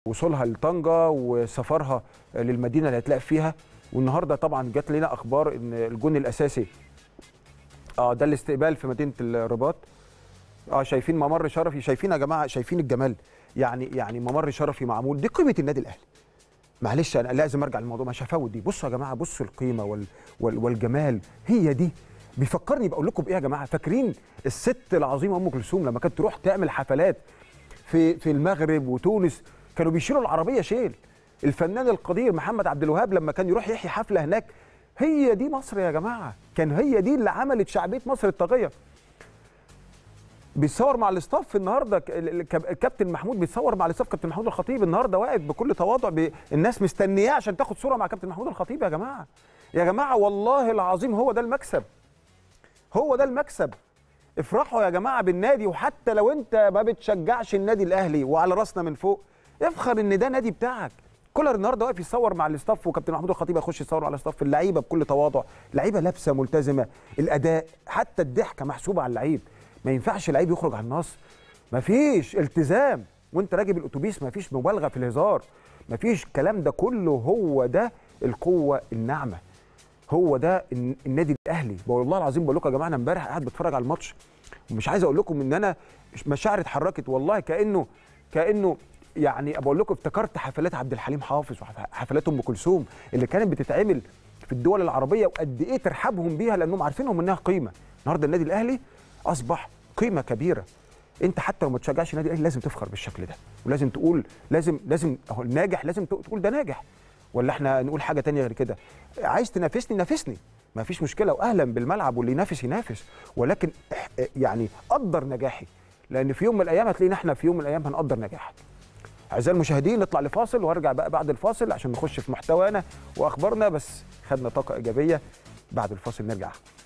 وصولها لطنجة وسفرها للمدينة اللي هتلاقي فيها. والنهارده طبعا جات لنا اخبار ان الجون الاساسي ده الاستقبال في مدينة الرباط. شايفين ممر شرفي، شايفين يا جماعة، شايفين الجمال، يعني ممر شرفي معمول. دي قيمة النادي الاهلي. معلش انا لازم ارجع للموضوع، مش هفوت دي. بصوا يا جماعة، بصوا القيمة والجمال، هي دي. بيفكرني بقول لكم بايه يا جماعة؟ فاكرين الست العظيمة ام كلثوم لما كانت تروح تعمل حفلات في المغرب وتونس، كانوا بيشيلوا العربيه شيل. الفنان القدير محمد عبد الوهاب لما كان يروح يحيي حفله هناك، هي دي مصر يا جماعه. كان هي دي اللي عملت شعبيه مصر الطاغيه. بيتصور مع الاستاف النهارده، الكابتن محمود بيتصور مع الاستاف. كابتن محمود الخطيب النهارده واقف بكل تواضع، الناس مستنياه عشان تاخد صوره مع كابتن محمود الخطيب. يا جماعه يا جماعه والله العظيم هو ده المكسب، هو ده المكسب. افرحوا يا جماعه بالنادي، وحتى لو انت ما بتشجعش النادي الاهلي، وعلى راسنا من فوق، افخر ان ده نادي بتاعك. كولر النهارده واقف يصور مع الاستاف، وكابتن محمود الخطيب يخش يصور على الاستاف. اللعيبه بكل تواضع، لعيبه لابسه ملتزمه، الاداء حتى الضحكه محسوبه على اللعيب. ما ينفعش لعيب يخرج على النص، ما فيش التزام وانت راكب الاتوبيس، ما فيش مبالغه في الهزار، ما فيش الكلام ده كله. هو ده القوه الناعمه، هو ده النادي الاهلي. والله العظيم بقول لكم يا جماعه، انا امبارح قاعد بتفرج على الماتش، ومش عايز اقول لكم ان انا مشاعري اتحركت والله. كانه يعني بقول لكم افتكرت حفلات عبد الحليم حافظ وحفلات ام كلثوم اللي كانت بتتعمل في الدول العربيه، وقد ايه ترحبهم بيها لانهم عارفينهم انها قيمه. النهارده النادي الاهلي اصبح قيمه كبيره. انت حتى لو ما تشجعش النادي الاهلي لازم تفخر بالشكل ده، ولازم تقول لازم اهو الناجح لازم تقول ده ناجح. ولا احنا نقول حاجه ثانيه غير كده؟ عايز تنافسني نافسني، ما فيش مشكله، واهلا بالملعب، واللي ينافس ينافس، ولكن يعني قدر نجاحي، لان في يوم من الايام هتلاقينا احنا في يوم من الايام هنقدر نجاحك. اعزائي المشاهدين، نطلع لفاصل وارجع بقى بعد الفاصل عشان نخش في محتوانا واخبارنا، بس خدنا طاقه ايجابيه. بعد الفاصل نرجع.